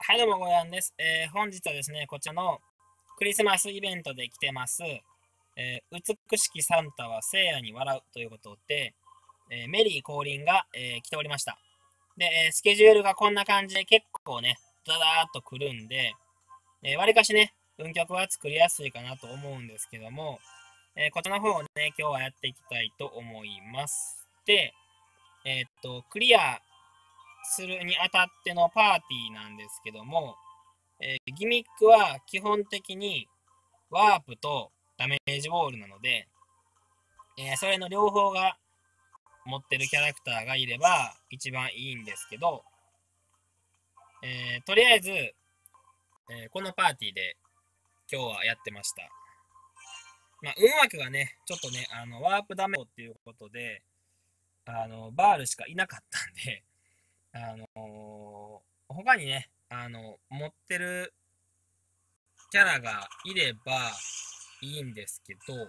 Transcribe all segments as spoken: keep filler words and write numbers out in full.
はい、どうも、ごやんです。えー本日はですね、こちらのクリスマスイベントで来てます、えー美しきサンタは聖夜に笑うということで、えーメリー降臨が、えー来ておりました。で、えースケジュールがこんな感じで結構ね、ダダーっと来るんで、えー、わりかしね、運曲は作りやすいかなと思うんですけども、えーこちらの方をね、今日はやっていきたいと思います。で、えーっと、クリアするにあたってのパーティーなんですけども、えーギミックは基本的にワープとダメージウォールなので、えーそれの両方が持ってるキャラクターがいれば一番いいんですけど、えーとりあえず、えーこのパーティーで今日はやってました。まあ、運枠がね、ちょっとね、あのワープダメっていうことで、あのバールしかいなかったんで、あのー他にね、あの持ってるキャラがいればいいんですけど、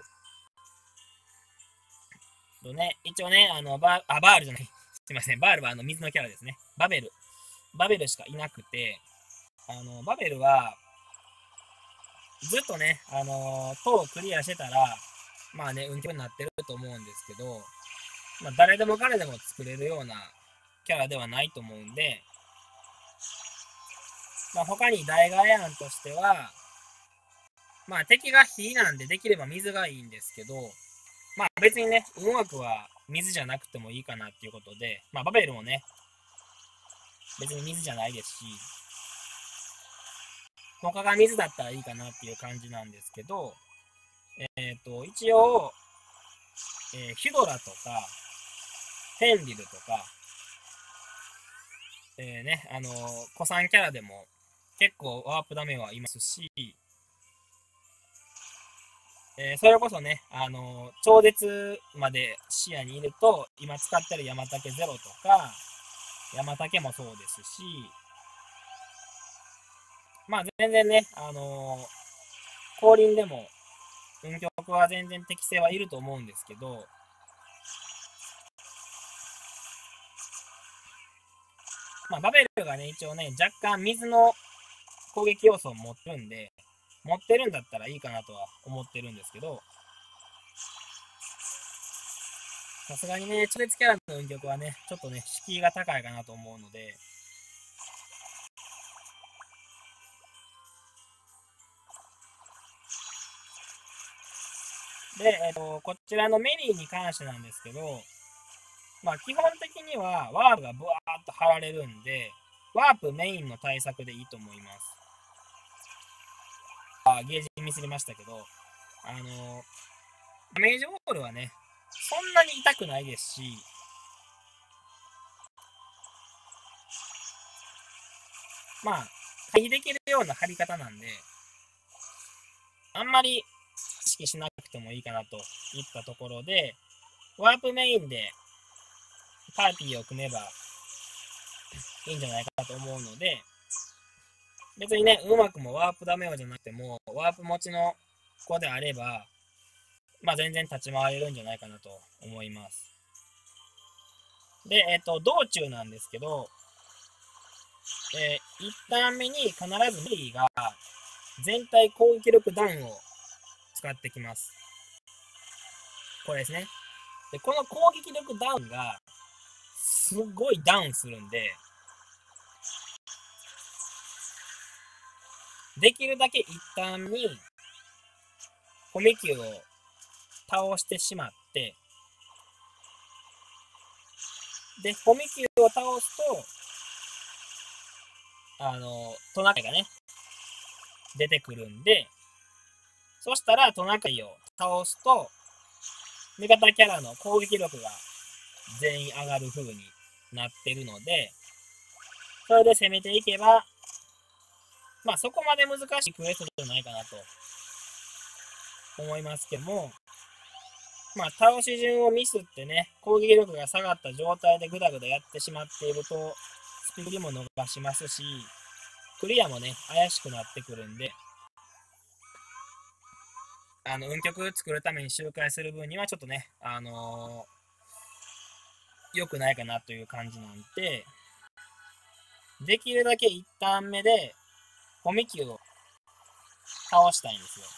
とね、一応ね、あの、バあ、バールじゃない。すいません。バールはあの水のキャラですね。バベル。バベルしかいなくて、あの、バベルは、ずっとね、あのー、塔をクリアしてたら、まあね、運気になってると思うんですけど、まあ、誰でも彼でも作れるようなキャラではないと思うんで、まあ、他に代替え案としては、まあ、敵が火なんでできれば水がいいんですけど、まあ別にね、運枠は水じゃなくてもいいかなっていうことで、まあバベルもね、別に水じゃないですし、他が水だったらいいかなっていう感じなんですけど、えっ、ー、と、一応、えー、ヒドラとか、フェンリルとか、えー、ね、あのー、古参キャラでも結構ワープダメはいますし、えー、それこそね、あのー、超絶まで視野に入れると、今使ってる山竹ゼロとか、山竹もそうですし、まあ全然ね、あのー、降臨でも運曲は全然適性はいると思うんですけど、まあ、バベルがね、一応ね、若干水の攻撃要素を持ってるんで、持ってるんだったらいいかなとは思ってるんですけど、さすがにね、超絶キャラの運曲はね、ちょっとね、敷居が高いかなと思うので、で、えっと、こちらのメリーに関してなんですけど、まあ、基本的にはワープがブワーッと張られるんで、ワープメインの対策でいいと思います。あ、ゲージミスりましたけど、あの、ダメージウォールはね、そんなに痛くないですし、まあ、回避できるような貼り方なんで、あんまり意識しなくてもいいかなといったところで、ワープメインでパーティーを組めばいいんじゃないかなと思うので、別にね、うまくもワープダメよじゃなくても、ワープ持ちの子であれば、まあ全然立ち回れるんじゃないかなと思います。で、えっと、道中なんですけど、えー、一旦目に必ずメリーが全体攻撃力ダウンを使ってきます。これですね。で、この攻撃力ダウンがすごいダウンするんで、できるだけ一旦にコミキューを倒してしまって、で、コミキューを倒すと、あの、トナカイがね、出てくるんで、そしたらトナカイを倒すと、味方キャラの攻撃力が全員上がる風になってるので、それで攻めていけば、まあそこまで難しいクエストじゃないかなと思いますけども、まあ倒し順をミスってね、攻撃力が下がった状態でグダグダやってしまっていると、スピードも伸ばしますし、クリアもね、怪しくなってくるんで、あの、運曲作るために周回する分にはちょっとね、あのー、良くないかなという感じなんで、 できるだけいちターン目で、ホミキューを倒したいんですよ。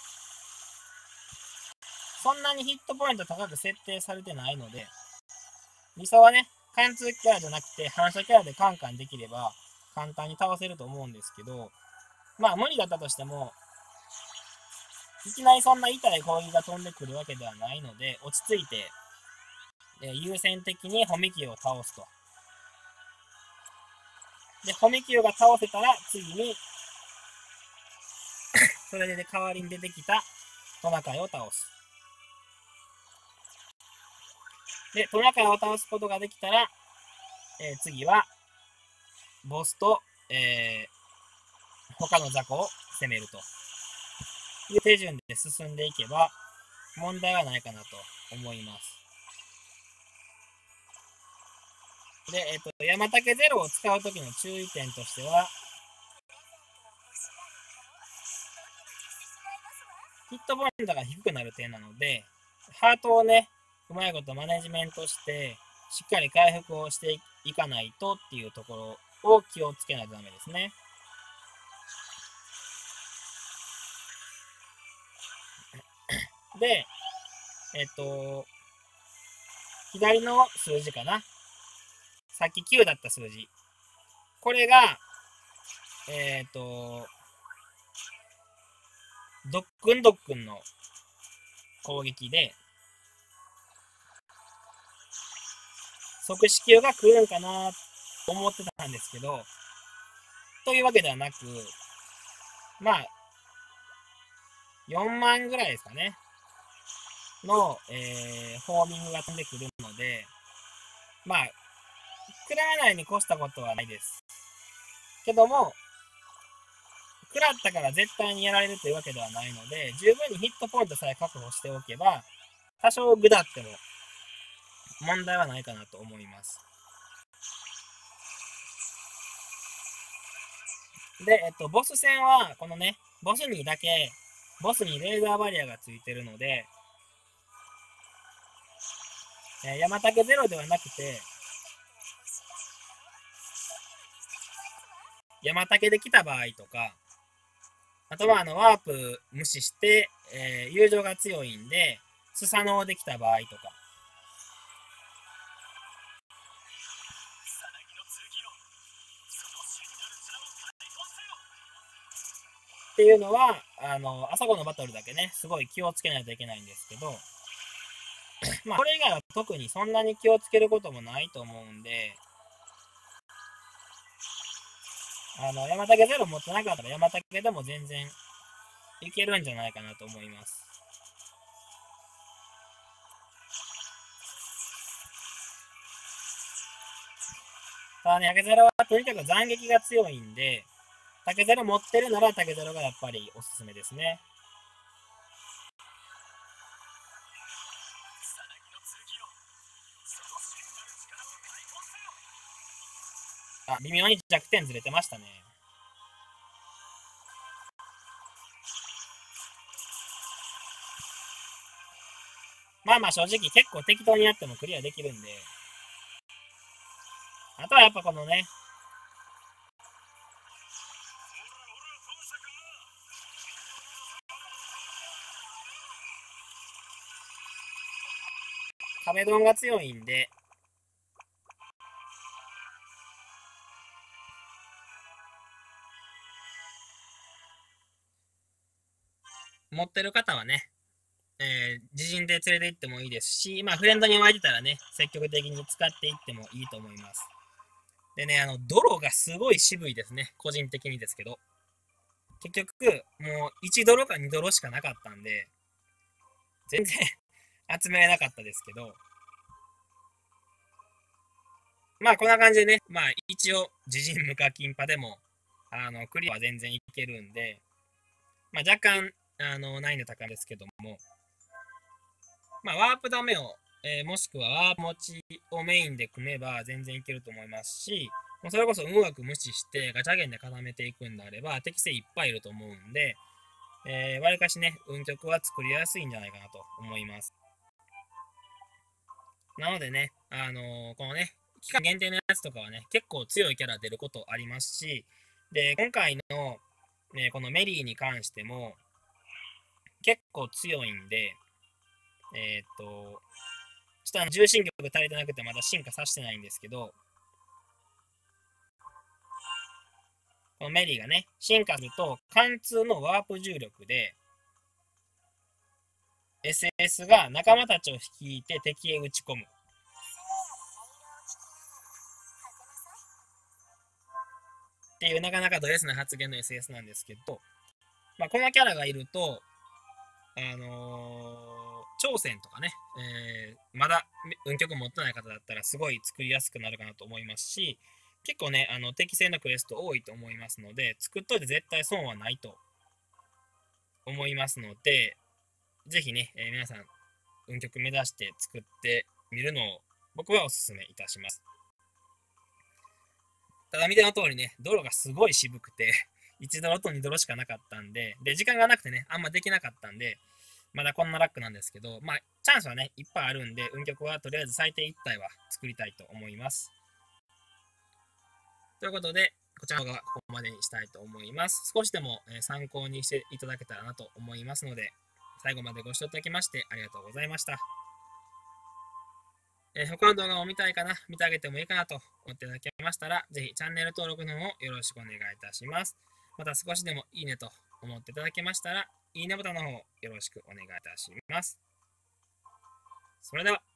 そんなにヒットポイント高く設定されてないので、理想はね、貫通キャラじゃなくて反射キャラでカンカンできれば簡単に倒せると思うんですけど、まあ無理だったとしても、いきなりそんな痛い攻撃が飛んでくるわけではないので、落ち着いて、えー優先的にホミキューを倒すと。で、ホミキューが倒せたら次に、それで代わりに出てきたトナカイを倒す。で、トナカイを倒すことができたら、えー、次は、ボスと、えー、他の雑魚を攻めるという手順で進んでいけば、問題はないかなと思います。で、えっと、山竹ゼロを使うときの注意点としては、ヒットポイントが低くなる点なので、ハートをね、うまいことマネジメントして、しっかり回復をしていかないとっていうところを気をつけないとダメですね。で、えっと、左の数字かな。さっききゅうだった数字。これが、えっと、ドックンドックンの攻撃で、即死球が来るんかなと思ってたんですけど、というわけではなく、まあ、よんまんぐらいですかね。の、えー、フォーミングが飛んでくるので、まあ、食らわないに越したことはないです。けども、食らったから絶対にやられるというわけではないので、十分にヒットポイントさえ確保しておけば、多少グダっても問題はないかなと思います。で、えっと、ボス戦は、このね、ボスにだけ、ボスにレーザーバリアがついてるので、えー、山竹ゼロではなくて、山竹で来た場合とか、あとはあのワープ無視して、えー、友情が強いんで、スサノオできた場合とか。っていうのは、あの、あそこのバトルだけね、すごい気をつけないといけないんですけど、まあ、これ以外は特にそんなに気をつけることもないと思うんで、あの、山竹ゼロ持ってなかったら山竹でも全然いけるんじゃないかなと思います。ただね、竹ゼロはとにかく斬撃が強いんで、竹ゼロ持ってるなら竹ゼロがやっぱりおすすめですね。あ、微妙に弱点ずれてましたね。まあまあ正直結構適当にやってもクリアできるんで、あとはやっぱこのね、壁ドンが強いんで、持ってる方はね、えー、自陣で連れて行ってもいいですし、まあフレンドに湧いてたらね、積極的に使っていってもいいと思います。でね、あの、泥がすごい渋いですね。個人的にですけど。結局、もういちドロかにドロしかなかったんで、全然集めれなかったですけど、まあこんな感じでね、まあ一応自陣無課金パでも、あの、クリアは全然いけるんで、まあ若干、あの、難易度高いんですけども、まあワープダメを、えーもしくはワープ持ちをメインで組めば全然いけると思いますし、もうそれこそ運枠無視してガチャゲンで固めていくんであれば適正いっぱいいると思うんで、えー、わりかしね、運曲は作りやすいんじゃないかなと思います。なのでね、あのーこのね、 期間限定のやつとかはね、結構強いキャラ出ることありますし、で、今回の、ね、このメリーに関しても、結構強いんで、えー、っと、ちょっとあの重心力足りてなくてまだ進化させてないんですけど、このメリーがね、進化すると、貫通のワープ重力で、エスエス が仲間たちを率いて敵へ撃ち込む。っていうなかなかド S な発言の エスエス なんですけど、まあ、このキャラがいると、あのー、挑戦とかね、えー、まだ運曲持ってない方だったらすごい作りやすくなるかなと思いますし、結構ね、あの適正なクエスト多いと思いますので、作っといて絶対損はないと思いますので、ぜひね、えー、皆さん、運曲目指して作ってみるのを僕はお勧めいたします。ただ見ての通りね、泥がすごい渋くて、いちドロとにドロしかなかったんで、で、時間がなくてね、あんまできなかったんで、まだこんなラックなんですけど、まあ、チャンスはね、いっぱいあるんで、運曲はとりあえず最低いったいは作りたいと思います。ということで、こちらの動画はここまでにしたいと思います。少しでも参考にしていただけたらなと思いますので、最後までご視聴いただきましてありがとうございました。えー、他の動画も見たいかな、見てあげてもいいかなと思っていただけましたら、ぜひチャンネル登録の方をよろしくお願いいたします。また少しでもいいねと思っていただけましたら、いいねボタンの方よろしくお願いいたします。それでは。